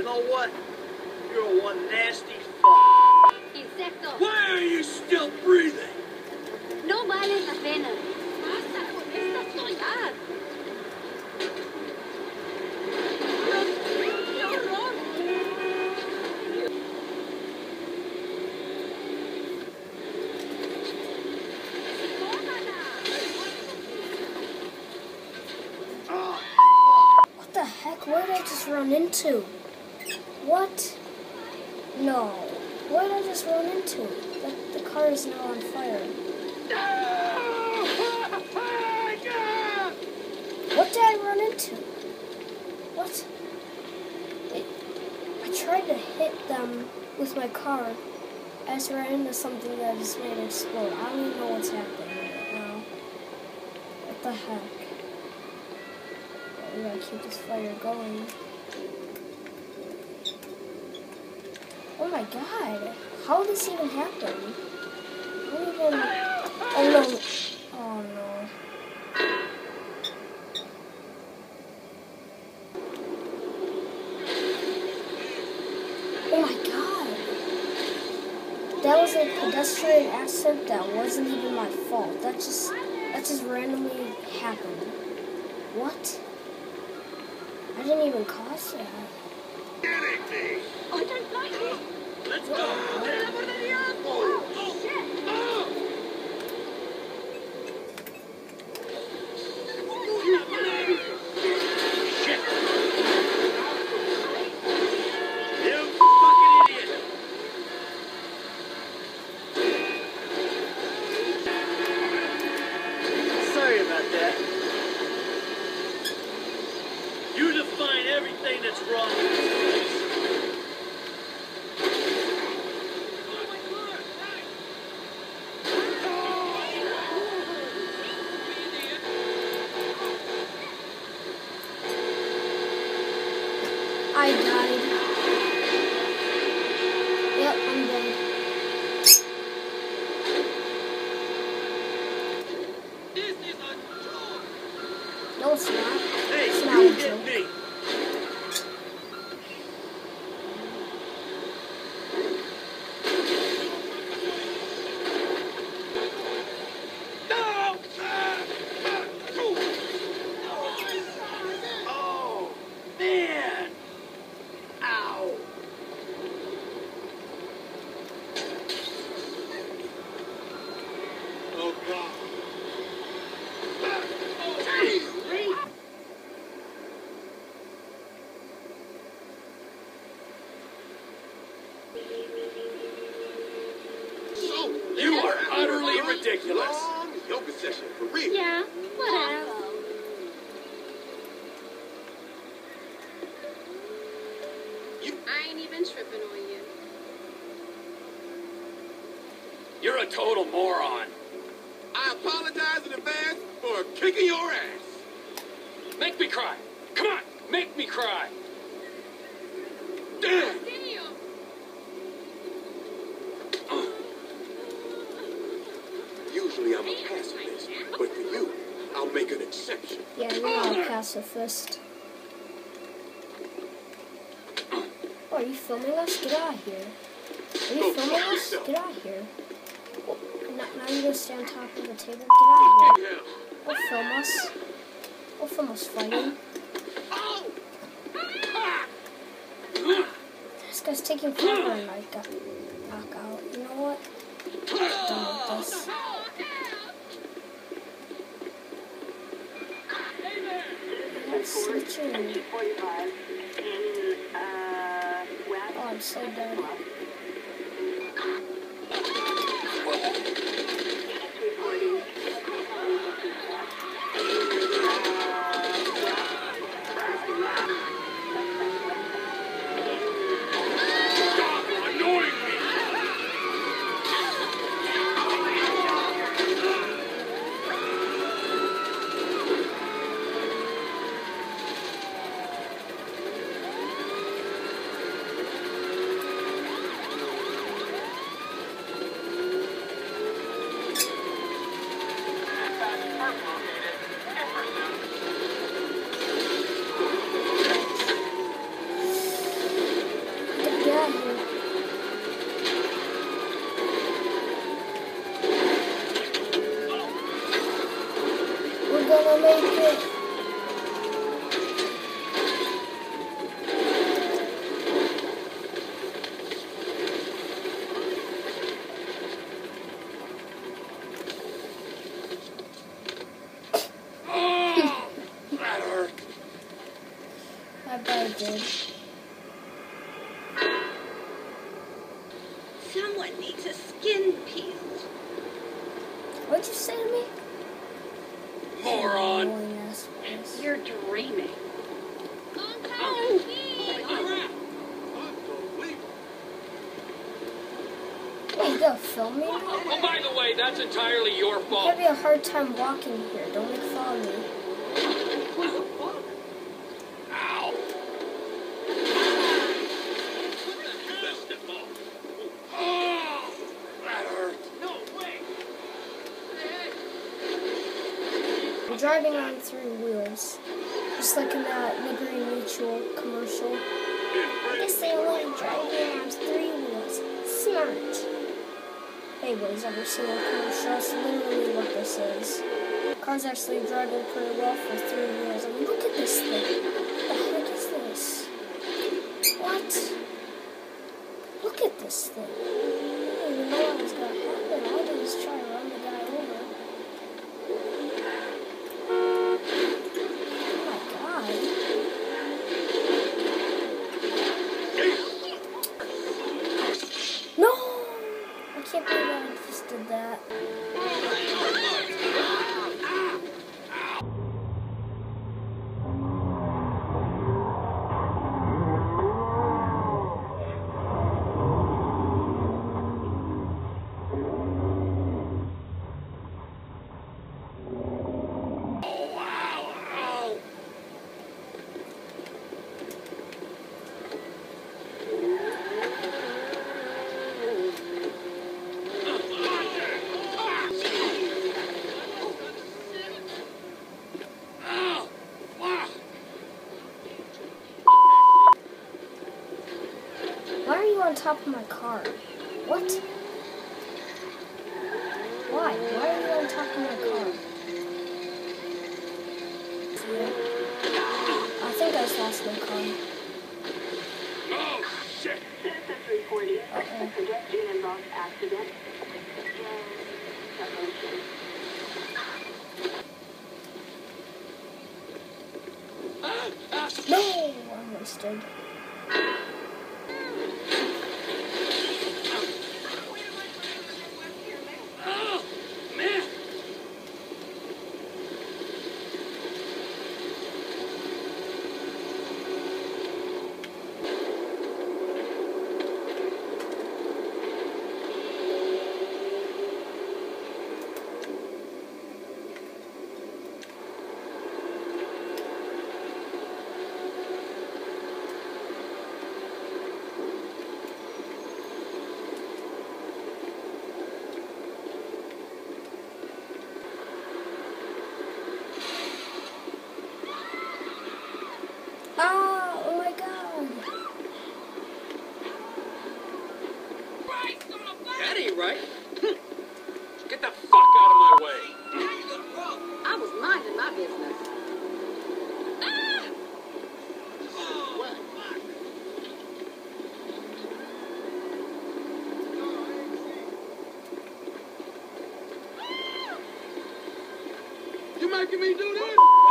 know what? You're one nasty fuck. Insecto. Why are you still breathing? No vale la pena. Basta con esta soledad. ¡Qué horror! What the heck? What did I just run into? What? No. What did I just run into? The car is now on fire. What did I run into? What? I tried to hit them with my car. I just ran into something that just made it explode. I don't even know what's happening right now. What the heck? We gotta keep this fire going. Oh my god. How did this even happen? I don't even... Oh no. Oh no. Oh my god. That was a pedestrian accident that wasn't even my fault. That just randomly happened. What? I didn't even cause that. Kidding me? I don't like it. Let's go. Oh, shit. Shit. You fucking idiot. Sorry about that. You define everything that's wrong with this place. I died. Yep, I'm dead. This is a joke. No, it's not. Hey, It's not you a hit joke. me. No! Oh, man! Ow! Oh, God. You are utterly ridiculous. Long yoga session, for real. Yeah, whatever. I ain't even tripping on you. You're a total moron. I apologize in advance for kicking your ass. Make me cry. Come on, make me cry. Damn. Damn. Usually I'm a pacifist, but for you, I'll make an exception. Yeah, you're not a pacifist. Oh, are you filming us? Get out of here. Are you filming us? Get out of here. Oh, now you're gonna stay on top of the table? Get out of here. Don't film us. Don't film us fighting. This guy's taking forever and I got knock out. You know what? I'm done with this. That's switching. Oh, I'm so dead. I did. Someone needs a skin peel. What'd you say to me? Moron! Annoying ass voice. You're dreaming. Wait, you gonna film me? Oh, by the way, that's entirely your I'm fault. having a hard time walking here. Don't make fun of me. Ow! Oh, that hurt. No way. I'm driving on 3 wheels. Just like in that Liberty Mutual commercial. I guess they only driving on 3 wheels. Smart. Anybody's ever seen a commercial? That's literally what this is. Car's actually driving pretty well for 3 wheels. I mean, look at this thing. What the heck is this? What? Look at this thing. I didn't even know what was going to happen. All I did was try to run the guy over. Oh my god. No! I can't believe I just did that. Why are you on top of my car? What? Why? Why are you on top of my car? I think I just lost my car. Oh, shit. Citizens reporting a Uh-oh. pedestrian-involved accident. No! I'm wasted. Oh, man. Ah! Oh my god! That ain't right. Get the fuck out of my way. I was minding my business. You making me do this?